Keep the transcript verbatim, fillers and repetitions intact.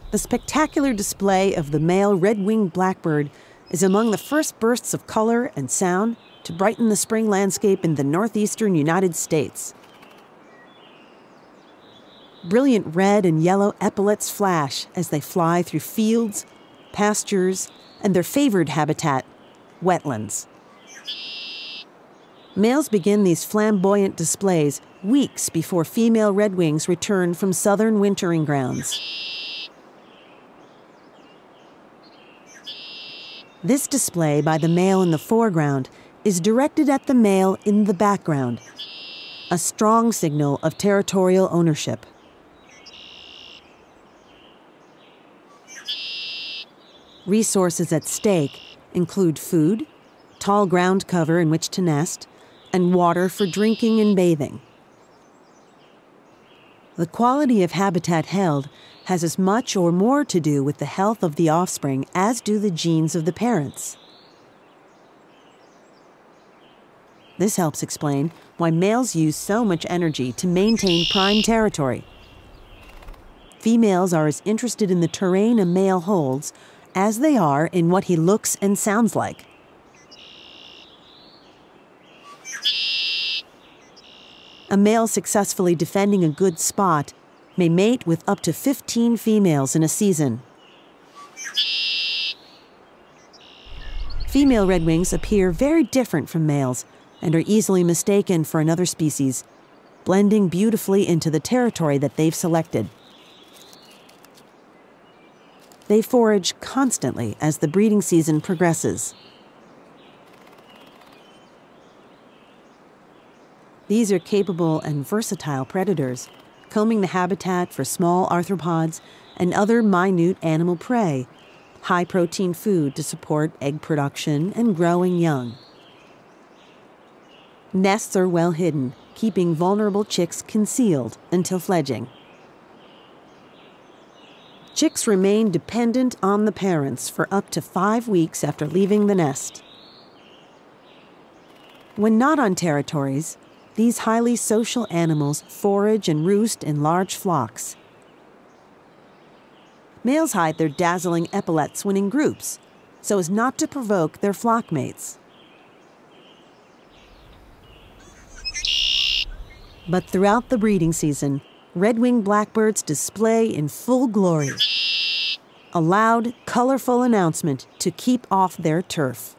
The spectacular display of the male red-winged blackbird is among the first bursts of color and sound to brighten the spring landscape in the northeastern United States. Brilliant red and yellow epaulets flash as they fly through fields, pastures, and their favored habitat, wetlands. Males begin these flamboyant displays weeks before female redwings return from southern wintering grounds. This display by the male in the foreground is directed at the male in the background, a strong signal of territorial ownership. Resources at stake include food, tall ground cover in which to nest, and water for drinking and bathing. The quality of habitat held has as much or more to do with the health of the offspring as do the genes of the parents. This helps explain why males use so much energy to maintain prime territory. Females are as interested in the terrain a male holds as they are in what he looks and sounds like. A male successfully defending a good spot may mate with up to fifteen females in a season. Female redwings appear very different from males and are easily mistaken for another species, blending beautifully into the territory that they've selected. They forage constantly as the breeding season progresses. These are capable and versatile predators, combing the habitat for small arthropods and other minute animal prey, high-protein food to support egg production and growing young. Nests are well hidden, keeping vulnerable chicks concealed until fledging. Chicks remain dependent on the parents for up to five weeks after leaving the nest. When not on territories, these highly social animals forage and roost in large flocks. Males hide their dazzling epaulets when in groups, so as not to provoke their flock mates. But throughout the breeding season, red-winged blackbirds display in full glory. A loud, colorful announcement to keep off their turf.